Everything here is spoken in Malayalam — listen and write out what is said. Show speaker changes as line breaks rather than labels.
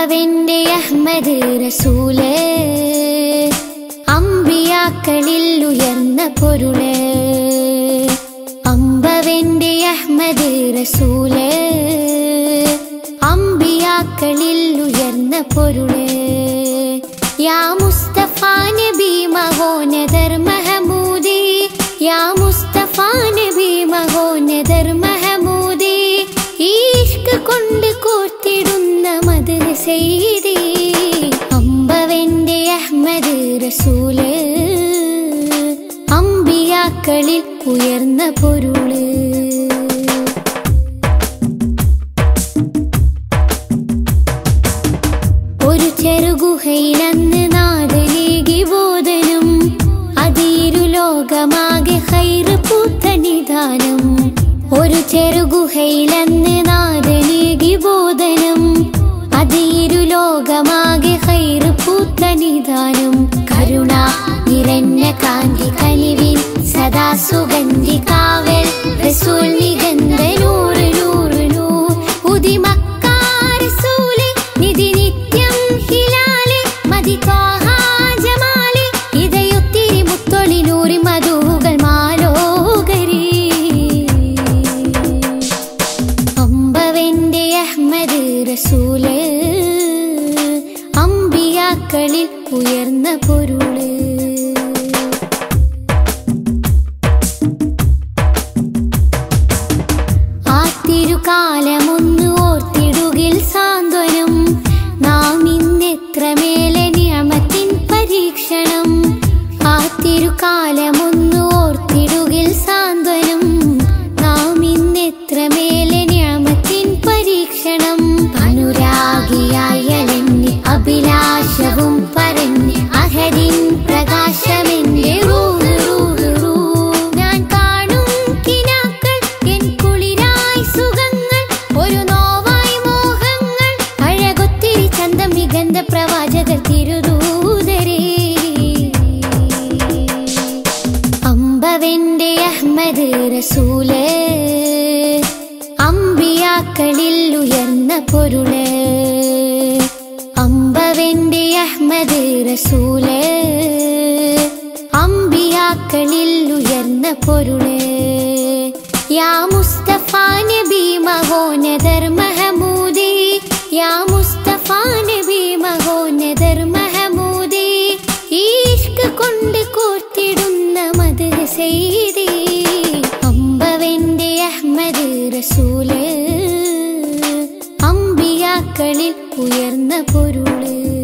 അമ്പവന്റെ അഹ്മദ് റസൂല് അമ്പിയാക്കളിൽ ഉയർന്ന പൊരുള്. അമ്പവന്റെ അഹ്മദ് റസൂല് അമ്പിയാക്കളിൽ ഉയർന്ന പൊരുള്. യാ മുസ്തഫ നബി മഹോന്നതർ മഹമൂദി, യാ മുസ്തഫ നബി മഹോന്നതർ മഹമൂദി, ഈഷ്ക് കൊണ്ട് കോർത്തിടുന്ന മദ്ഹ് സയ്യിദി. അമ്പവന്റെ അഹ്മദ് റസൂല് അമ്പിയാക്കളിൽ ഉയർന്ന പൊരുള്. ഒരു ചെറുഗുഹയിലന്ന് നാദനേകി ബോധനം, അതീരു ലോകമാകെ ഖൈർ പൂത്ത നിദാനം. ഒരു ചെറുഗുഹയിലന്ന് നാദനേകി ബോധനം, അതീരു ലോകമാകെ ഖൈർ പൂത്ത നിദാനം. കരുണ നിറഞ്ഞ കാന്തി കനിവിൻ സദാ സുഗന്ധി കാവൽ റസൂൽ നിഗന്ധ നൂറ് നൂറ് നൂർ. ഉദി മക്ക റസൂല് നിധി നിത്യം ഹിലാല് മദി ത്വാഹ ജമാല്. ഇതയൊത്തിരി മുത്തൊളി നൂറി മധുകൾ മാലോകരി. അമ്പവന്റെ അഹ്മദ് റസൂല് അമ്പിയാക്കളിൽ ഉയർന്ന പൊരുള്. ആ തിരുകാലമൊന്ന് ഓർത്തിടുകിൽ സാന്ത്വനം, നാം ഇന്നെത്രമേലെ നിയമത്തിൻ പരീക്ഷണം. ആ തിരുകാലമൊന്ന് ഓർത്തിടുകിൽ സാന്ത്വനം, നാം ഇന്നെത്രമേലെ നിയമത്തിൻ പരീക്ഷണം. അനുരാഗിയായലെന്നെ അഭിലാഷവും പറഞ്ഞ് അഹദിൻ പ്രകാശമെന്റെ റൂഹ് റൂഹ് റൂഹ്. ഞാൻ കാണും കിനാക്കൾ എൻ കുളിരായി സുഖങ്ങൾ, ഒരു നോവായി മോഹങ്ങൾ അഴകൊത്തിരി ചന്തം മികந்த പ്രവാചകർ തിരുദൂതരേ. അമ്പവന്റെ അഹ്മദ് റസൂല് അമ്പിയാക്കളിൽ ഉയർന്ന പൊരുള്. അമ്പവന്റെ അഹ്മദ് റസൂല് അമ്പിയാക്കളിൽ ഉയർന്ന പൊരുള്. യാ മുസ്തഫ നബി മഹോന്നതർ മഹമൂദി, യാ മുസ്തഫ നബി മഹോന്നതർ മഹമൂദി, ഈഷ്ക് കൊണ്ട് കോർത്തിടുന്ന മദ്ഹ് സയ്യിദി. അമ്പവന്റെ അഹ്മദ് റസൂല് അമ്പിയാക്കളിൽ ഉയർന്ന പൊരുള്.